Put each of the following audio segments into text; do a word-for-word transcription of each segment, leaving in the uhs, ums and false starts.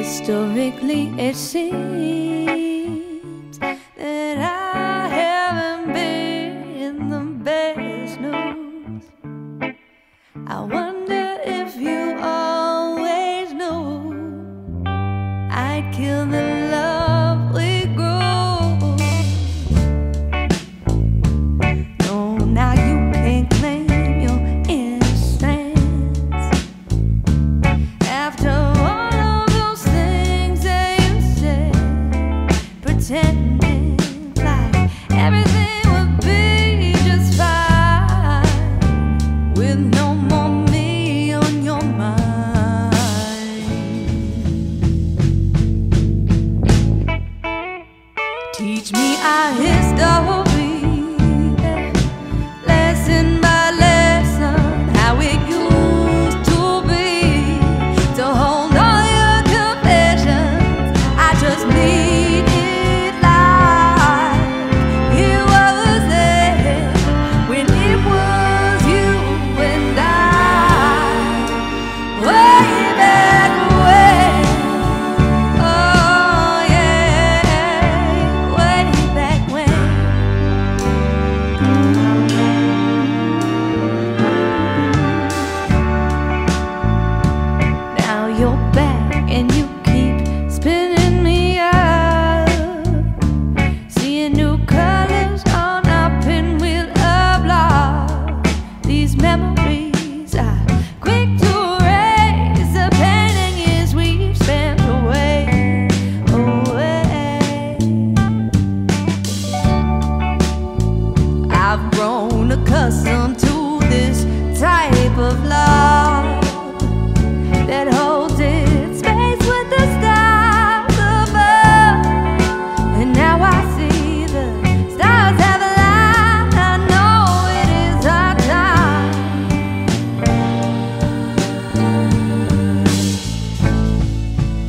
Historically, it seems that I haven't been the best news. I wonder if you always knew I'd kill the love we grew. No, now you can't claim your innocence after all of those things that you said, pretending like everything would be just fine with no more me on your mind. Teach me our history, lesson by lesson, how it used to be. To hold all your confessions, I just need it like it was there when it was you and I, way back when. Oh yeah, way back when. Now you're back and you keep spinning me up, seeing new colors on our pinwheel of love. These memories are quick to erase the pain and years we've spent away, away. I've grown accustomed to this type of love that holds its space with the stars above. And now I see the stars have aligned. I know it is our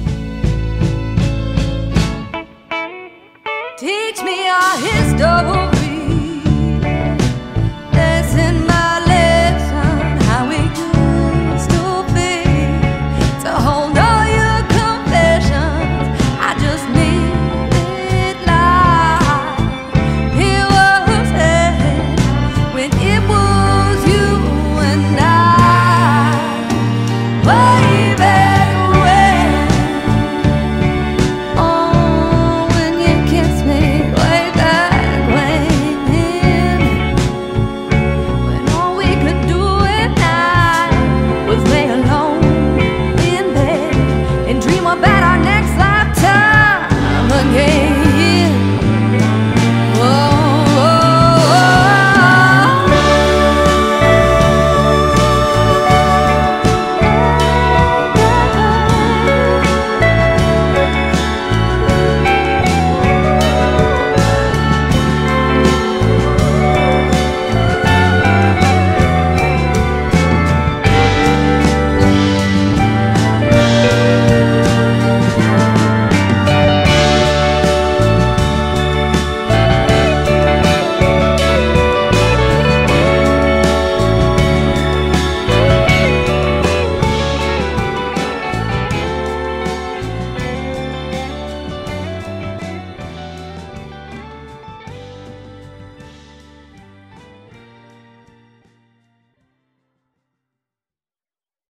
time. Teach me our history.